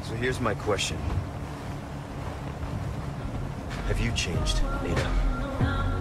So here's my question. Have you changed, Ada?